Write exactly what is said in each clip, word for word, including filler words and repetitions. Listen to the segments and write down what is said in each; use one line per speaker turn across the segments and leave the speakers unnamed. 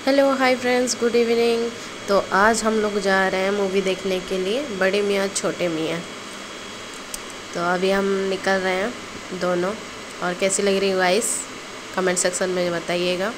Hello hi friends, good evening. तो आज हम लोग जा रहे हैं मूवी देखने के लिए, बड़े मियाँ छोटे मियाँ। तो अभी हम निकल रहे हैं दोनों। और कैसी लग रही है गाइस, कमेंट सेक्शन में बताइएगा।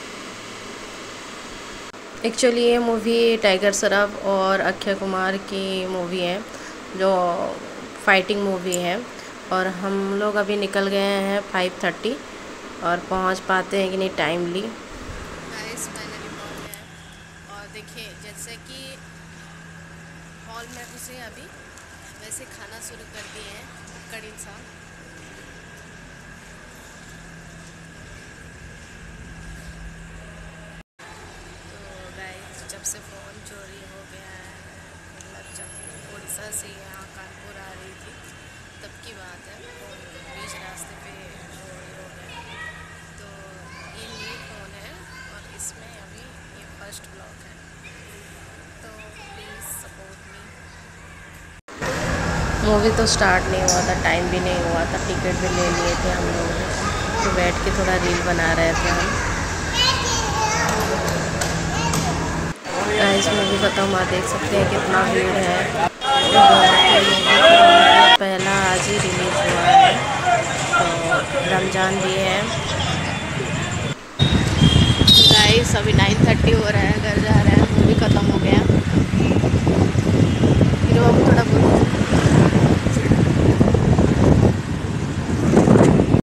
एक्चुअली ये मूवी टाइगर श्रॉफ और अक्षय कुमार की मूवी है, जो फाइटिंग मूवी है। और हम लोग अभी निकल गए हैं फाइव थर्टी और पहुंच पाते हैं कि नहीं टाइमली। फाइनली पहुंच गए। और देखिए, जैसे कि हॉल में घुसे अभी, वैसे खाना शुरू कर दिए हैं कड़ी सा। तो गाइस, जब से फ़ोन चोरी हो गया है, मतलब जब उड़ीसा से यहाँ कानपुर आ रही थी तब की बात है, फ़ोन बीच रास्ते पे चोरी हो गया। तो ये न्यू फ़ोन है और इसमें अभी ये फर्स्ट ब्लॉग है, तो प्लीज़ सपोर्ट मी। मूवी तो स्टार्ट नहीं हुआ था, टाइम भी नहीं हुआ था, टिकट भी ले लिए थे हम लोगों ने। तो बैठ के थोड़ा रील बना रहे थे हम। गाइस, मूवी ख़त्म हुआ, देख सकते हैं कितना भीड़ है। पहला आज ही रिलीज़ हुआ है, तो रमज़ान भी है। गाइस, अभी नाइन थर्टी हो रहा है, घर जा रहे हैं।